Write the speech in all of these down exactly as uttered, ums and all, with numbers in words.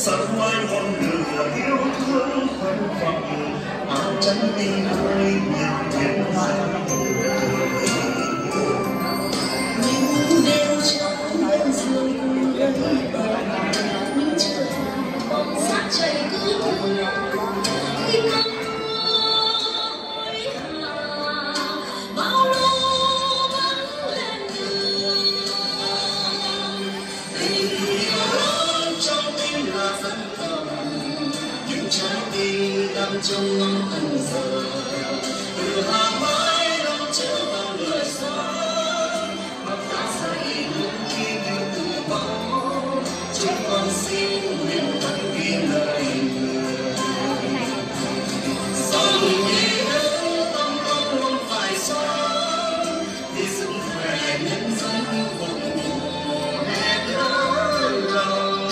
sân ngoài ngọn lửa yêu thương khoan vọng áo trắng tình tôi nhiệt thiên hai những đêm trong đêm dương gần bờ những trời bóng sát chạy cứ khi có hối hả bao lô bắn lên đường tình yêu lớn trong tim là dân tộc những trái tim đang trong ngóng từng giờ từ hàng mái đông chứa bao lời sống mà ta dậy lúc khi yêu từ bóng chúng con xin nguyện thân vì lời người dòng nghĩa tâm con luôn phải sống vì sức khỏe nhân dân phục vụ hết lớn lòng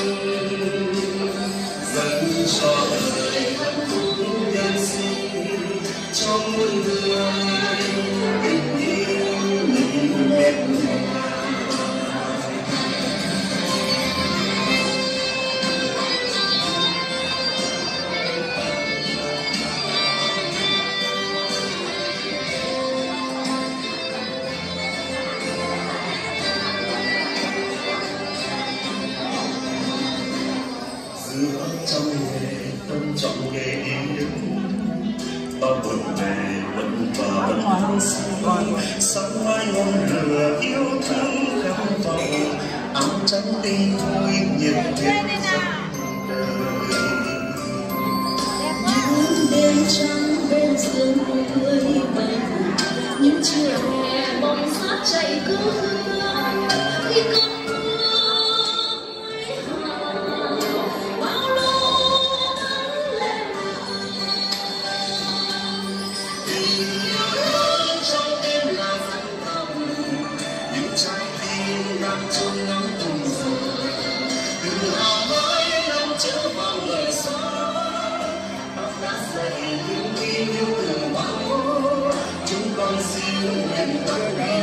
dâng cho đời hạnh phúc nhân sinh trong muôn người tình yêu mình đẹp giữa trong nghề tâm trọng nghề yêu bao buồn về vẫn và vẫn sáng mai ngọn lửa yêu thương khát vọng áo trắng tình tôi nhiệt huyết dâng đời những đêm trăng bên giường cười bày những chiều hè bóng sát chạy cứ hương khi có trái tim đang trong ngóng từng giờ từ hào mãi đông chứa bao lời sống bác đã dạy những yêu từ bao chúng con xin nguyện tất cả